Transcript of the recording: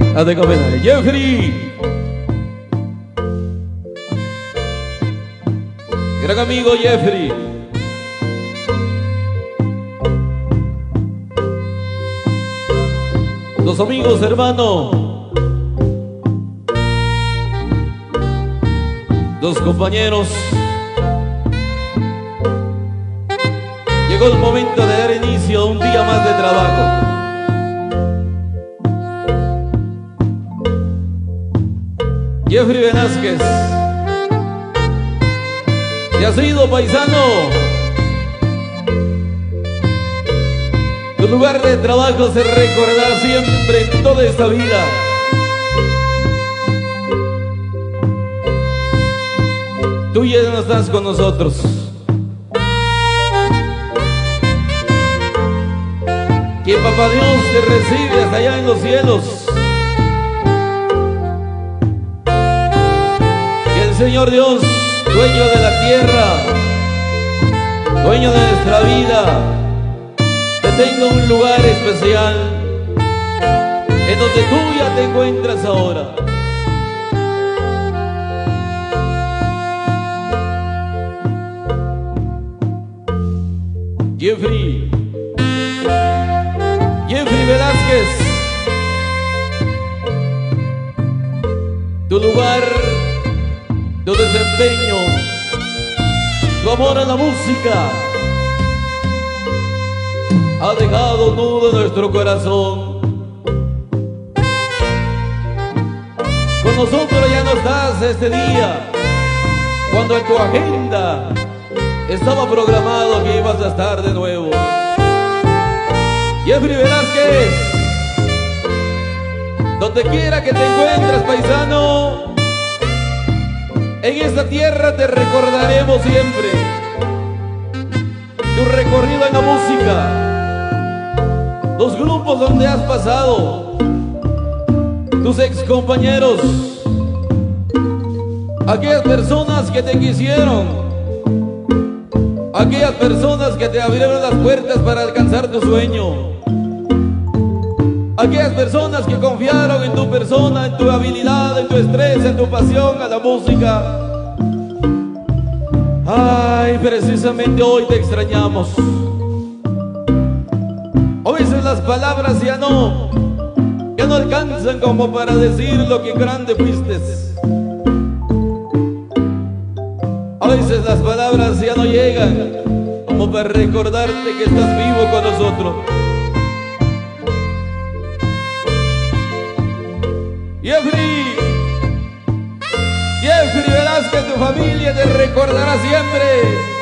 Hazte comer, Jeffrey. Gran amigo Jeffrey. Los amigos, hermano. Los compañeros. Llegó el momento de dar inicio a un día más de trabajo. Jeffrey Velázquez, te has ido, paisano. Tu lugar de trabajo se recordará siempre en toda esta vida. Tú ya no estás con nosotros. Que Papá Dios te recibe hasta allá en los cielos. Que el Señor Dios, dueño de la tierra, dueño de nuestra vida, te tenga un lugar especial en donde tú ya te encuentras ahora. Jeffrey Velázquez, tu lugar, tu desempeño, tu amor a la música ha dejado nudo en nuestro corazón. Con nosotros ya no estás este día, cuando en tu agenda estaba programado que ibas a estar de nuevo. Jeffrey Velázquez, donde quiera que te encuentres, paisano, en esta tierra te recordaremos siempre. Tu recorrido en la música, los grupos donde has pasado, tus ex compañeros, aquellas personas que te quisieron, aquellas personas que te abrieron las puertas para alcanzar tu sueño, aquellas personas que confiaron en tu persona, en tu habilidad, en tu estrés, en tu pasión a la música. Ay, precisamente hoy te extrañamos. A veces las palabras ya no alcanzan como para decir lo que grande fuiste. A veces las palabras ya no llegan como para recordarte que estás vivo con nosotros. Jeffrey Velázquez, tu familia te recordará siempre.